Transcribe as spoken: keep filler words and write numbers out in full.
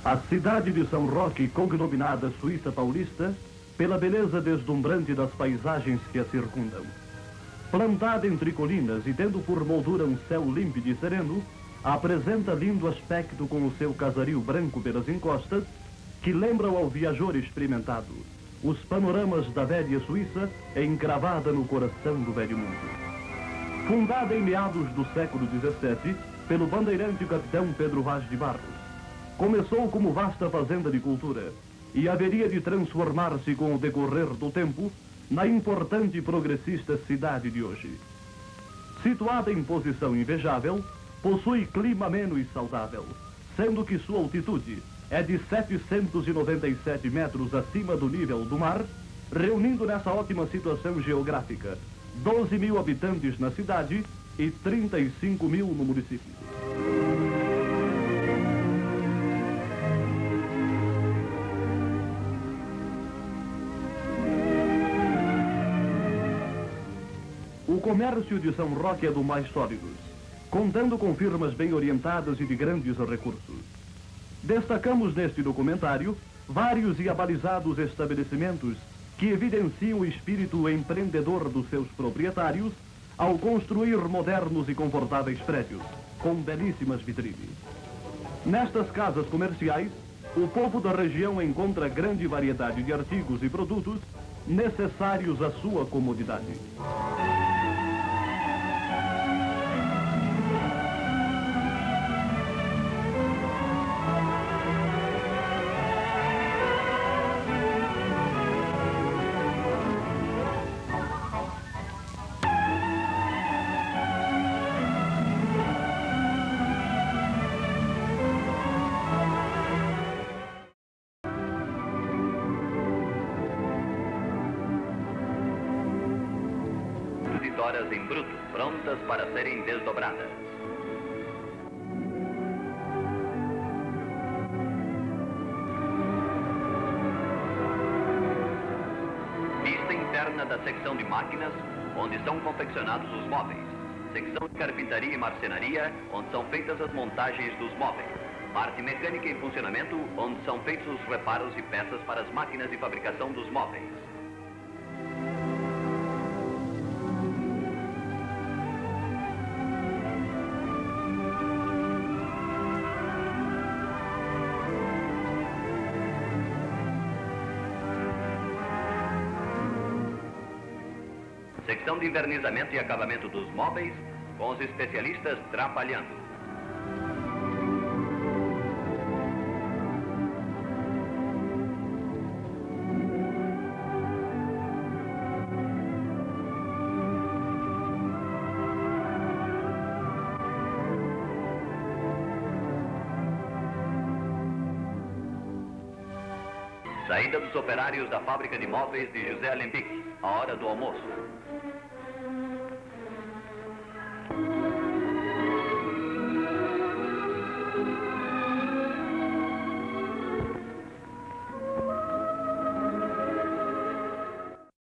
A cidade de São Roque, cognominada Suíça Paulista, pela beleza deslumbrante das paisagens que a circundam. Plantada entre colinas e tendo por moldura um céu límpido e sereno, apresenta lindo aspecto com o seu casario branco pelas encostas, que lembram ao viajor experimentado os panoramas da velha Suíça encravada no coração do velho mundo. Fundada em meados do século dezessete pelo bandeirante capitão Pedro Vaz de Barros, começou como vasta fazenda de cultura e haveria de transformar-se com o decorrer do tempo na importante e progressista cidade de hoje. Situada em posição invejável, possui clima ameno e saudável, sendo que sua altitude é de setecentos e noventa e sete metros acima do nível do mar, reunindo nessa ótima situação geográfica doze mil habitantes na cidade e trinta e cinco mil no município. O comércio de São Roque é do mais sólidos, contando com firmas bem orientadas e de grandes recursos. Destacamos neste documentário vários e abalizados estabelecimentos que evidenciam o espírito empreendedor dos seus proprietários ao construir modernos e confortáveis prédios, com belíssimas vitrines. Nestas casas comerciais, o povo da região encontra grande variedade de artigos e produtos necessários à sua comodidade. Horas em bruto, prontas para serem desdobradas. Pista interna da secção de máquinas, onde são confeccionados os móveis. Secção de carpintaria e marcenaria, onde são feitas as montagens dos móveis. Parte mecânica em funcionamento, onde são feitos os reparos e peças para as máquinas de fabricação dos móveis. Secção de invernizamento e acabamento dos móveis, com os especialistas trabalhando. Saída dos operários da fábrica de móveis de José Alembic, a hora do almoço.